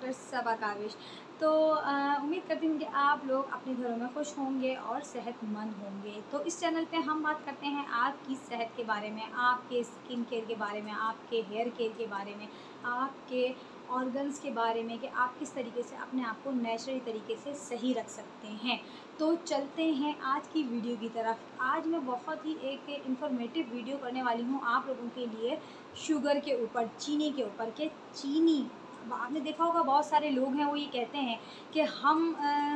Doctor सबा काविश। तो उम्मीद करती हूँ कि आप लोग अपने घरों में खुश होंगे और सेहतमंद होंगे। तो इस चैनल पे हम बात करते हैं आपकी सेहत के बारे में, आपके स्किन केयर के बारे में, आपके हेयर केयर के बारे में, आपके ऑर्गन्स के बारे में कि आप किस तरीके से अपने आप को नेचुरली तरीके से सही रख सकते हैं। तो चलते हैं आज की वीडियो की तरफ। आज मैं बहुत ही एक इन्फॉर्मेटिव वीडियो करने वाली हूँ आप लोगों के लिए शुगर के ऊपर, चीनी के ऊपर। कि चीनी, आपने देखा होगा बहुत सारे लोग हैं वो ये कहते हैं कि हम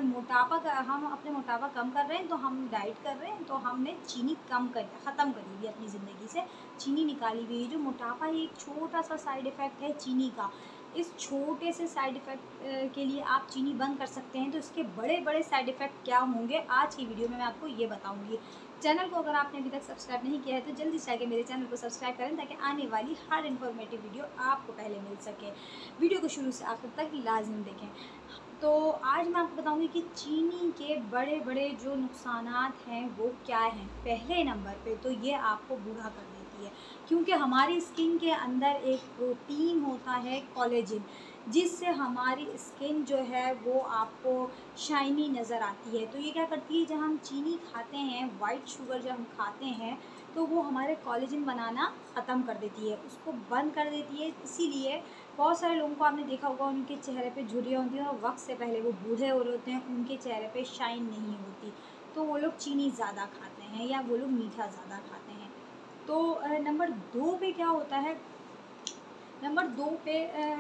अपने मोटापा कम कर रहे हैं, तो हम डाइट कर रहे हैं, तो हमने चीनी ख़त्म करी हुई अपनी ज़िंदगी से, चीनी निकाली हुई है। जो मोटापा है एक छोटा सा साइड इफ़ेक्ट है चीनी का। इस छोटे से साइड इफ़ेक्ट के लिए आप चीनी बंद कर सकते हैं, तो इसके बड़े बड़े साइड इफ़ेक्ट क्या होंगे आज की वीडियो में मैं आपको ये बताऊंगी। चैनल को अगर आपने अभी तक सब्सक्राइब नहीं किया है तो जल्दी से आके मेरे चैनल को सब्सक्राइब करें, ताकि आने वाली हर इन्फॉर्मेटिव वीडियो आपको पहले मिल सके। वीडियो को शुरू से आखिर तक लाजमी देखें। तो आज मैं आपको बताऊंगी कि चीनी के बड़े बड़े जो नुकसानात हैं वो क्या हैं। पहले नंबर पे तो ये आपको बूढ़ा कर देती है, क्योंकि हमारी स्किन के अंदर एक प्रोटीन होता है कोलेजन, जिससे हमारी स्किन जो है वो आपको शाइनी नज़र आती है। तो ये क्या करती है, जब हम चीनी खाते हैं, वाइट शुगर जब हम खाते हैं, तो वो हमारे कोलेजन बनाना ख़त्म कर देती है, उसको बंद कर देती है। इसीलिए बहुत सारे लोगों को आपने देखा होगा उनके चेहरे पे झुर्रियाँ होती हैं और वक्त से पहले वो बूढ़े हो रहे होते हैं, उनके चेहरे पे शाइन नहीं होती। तो वो लोग चीनी ज़्यादा खाते हैं या वो लोग मीठा ज़्यादा खाते हैं। तो नंबर 2 पे क्या होता है, नंबर 2 पे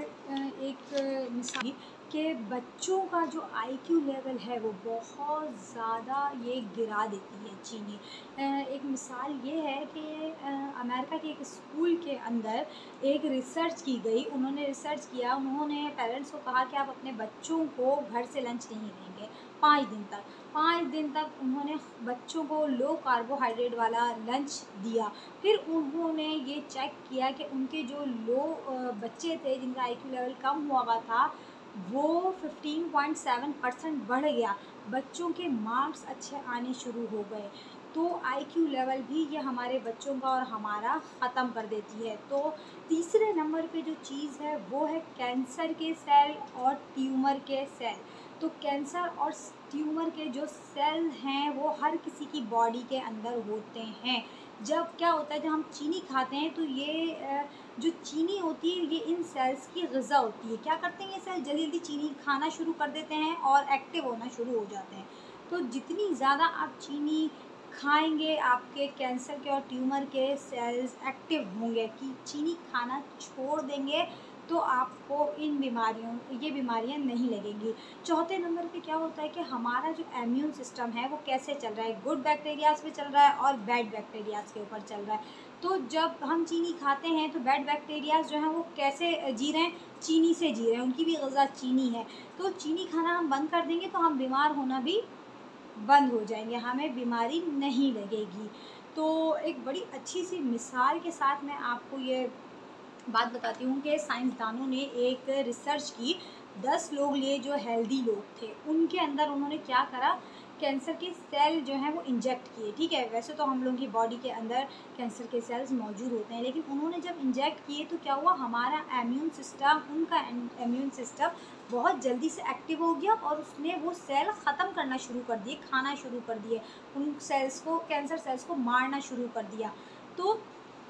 एक मिसाल कि बच्चों का जो आईक्यू लेवल है वो बहुत ज़्यादा ये गिरा देती है चीनी। एक मिसाल ये है कि अमेरिका के एक स्कूल के अंदर एक रिसर्च की गई। उन्होंने रिसर्च किया, उन्होंने पेरेंट्स को कहा कि आप अपने बच्चों को घर से लंच नहीं देंगे 5 दिन तक। 5 दिन तक उन्होंने बच्चों को लो कार्बोहाइड्रेट वाला लंच दिया। फिर उन्होंने ये चेक किया कि उनके जो बच्चे थे जिनका आईक्यू लेवल कम हुआ था वो 15.7% बढ़ गया, बच्चों के मार्क्स अच्छे आने शुरू हो गए। तो आईक्यू लेवल भी ये हमारे बच्चों का और हमारा ख़त्म कर देती है। तो तीसरे नंबर पे जो चीज़ है वो है कैंसर के सेल और ट्यूमर के सेल। तो कैंसर और ट्यूमर के जो सेल हैं वो हर किसी की बॉडी के अंदर होते हैं। जब क्या होता है, जब हम चीनी खाते हैं तो ये जो चीनी होती है ये इन सेल्स की ग़िज़ा होती है। क्या करते हैं ये सेल, जल्दी जल्दी चीनी खाना शुरू कर देते हैं और एक्टिव होना शुरू हो जाते हैं। तो जितनी ज़्यादा आप चीनी खाएंगे आपके कैंसर के और ट्यूमर के सेल्स एक्टिव होंगे। कि चीनी खाना छोड़ देंगे तो आपको ये बीमारियां नहीं लगेंगी। चौथे नंबर पे क्या होता है कि हमारा जो इम्यून सिस्टम है वो कैसे चल रहा है, गुड बैक्टीरियाज पे चल रहा है और बैड बैक्टीरियाज के ऊपर चल रहा है। तो जब हम चीनी खाते हैं तो बैड बैक्टीरियाज जो हैं वो कैसे जी रहे हैं, चीनी से जी रहे हैं, उनकी भी ग़िज़ा चीनी है। तो चीनी खाना हम बंद कर देंगे तो हम बीमार होना भी बंद हो जाएंगे, हमें बीमारी नहीं लगेगी। तो एक बड़ी अच्छी सी मिसाल के साथ मैं आपको ये बात बताती हूँ कि साइंसदानों ने एक रिसर्च की। 10 लोग लिए जो हेल्दी लोग थे, उनके अंदर उन्होंने क्या करा, कैंसर के सेल जो हैं वो इंजेक्ट किए। ठीक है, वैसे तो हम लोगों की बॉडी के अंदर कैंसर के सेल्स मौजूद होते हैं, लेकिन उन्होंने जब इंजेक्ट किए तो क्या हुआ, हमारा इम्यून सिस्टम, उनका इम्यून सिस्टम बहुत जल्दी से एक्टिव हो गया और उसने वो सेल ख़त्म करना शुरू कर दिए, खाना शुरू कर दिए, उन सेल्स को, कैंसर सेल्स को मारना शुरू कर दिया। तो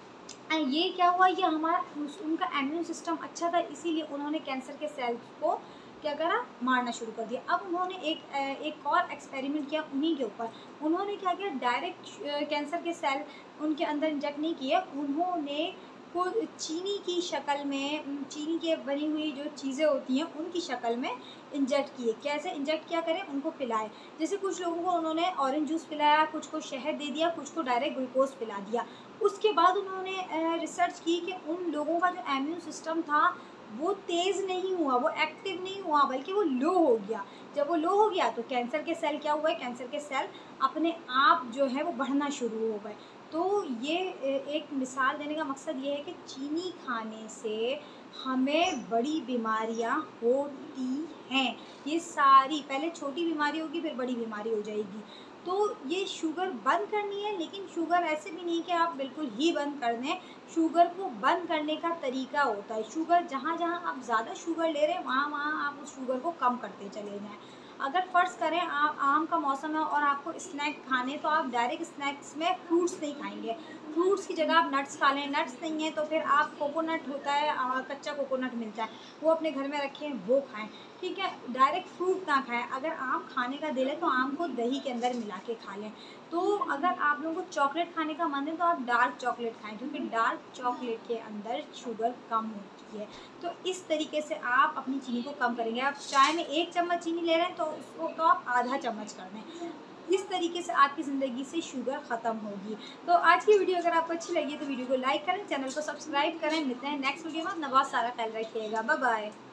ये क्या हुआ, ये हमारा उनका इम्यून सिस्टम अच्छा था, इसीलिए उन्होंने कैंसर के सेल्स को क्या करा, मारना शुरू कर दिया। अब उन्होंने एक और एक्सपेरिमेंट किया उन्हीं के ऊपर। उन्होंने क्या किया, डायरेक्ट कैंसर के सेल उनके अंदर इंजेक्ट नहीं किए, उन्होंने को चीनी की शक्ल में, चीनी के बनी हुई जो चीज़ें होती हैं उनकी शक्ल में इंजेक्ट किए। कैसे इंजेक्ट किया करें, उनको पिलाए। जैसे कुछ लोगों को उन्होंने ऑरेंज जूस पिलाया, कुछ को शहद दे दिया, कुछ को डायरेक्ट ग्लूकोज पिला दिया। उसके बाद उन्होंने रिसर्च की कि उन लोगों का जो इम्यून सिस्टम था वो तेज़ नहीं हुआ, वो एक्टिव नहीं हुआ, बल्कि वो लो हो गया। जब वो लो हो गया तो कैंसर के सेल क्या हुए, कैंसर के सेल अपने आप जो है वो बढ़ना शुरू हो गए। तो ये एक मिसाल देने का मकसद ये है कि चीनी खाने से हमें बड़ी बीमारियां होती हैं। ये सारी पहले छोटी बीमारी होगी फिर बड़ी बीमारी हो जाएगी। तो ये शुगर बंद करनी है, लेकिन शुगर ऐसे भी नहीं कि आप बिल्कुल ही बंद कर दें। शुगर को बंद करने का तरीका होता है, शुगर जहाँ जहाँ आप ज़्यादा शुगर ले रहे हैं वहाँ वहाँ आप उस शुगर को कम करते चले जाएँ। अगर फ़र्ज़ करें आप आम का मौसम है और आपको स्नैक खाने, तो आप डायरेक्ट स्नैक्स में फ्रूट्स नहीं खाएंगे, फ्रूट्स की जगह आप नट्स खा लें। नट्स नहीं है तो फिर आप कोकोनट होता है, कच्चा कोकोनट मिलता है, वो अपने घर में रखें, वो खाएं। ठीक है, डायरेक्ट फ्रूट ना खाएं। अगर आम खाने का दिल है तो आम को दही के अंदर मिला के खा लें। तो अगर आप लोगों को चॉकलेट खाने का मन है तो आप डार्क चॉकलेट खाएं, क्योंकि डार्क चॉकलेट के अंदर शुगर कम होती है। तो इस तरीके से आप अपनी चीनी को कम करेंगे। आप चाय में 1 चम्मच चीनी ले रहे हैं तो उसको तो आप आधा चम्मच कर दें। इस तरीके से आपकी ज़िंदगी से शुगर ख़त्म होगी। तो आज की वीडियो अगर आपको अच्छी लगी तो वीडियो को लाइक करें, चैनल को सब्सक्राइब करें। मिलते हैं नेक्स्ट वीडियो में। अपना बहुत सारा ख्याल रखिएगा। Bye bye.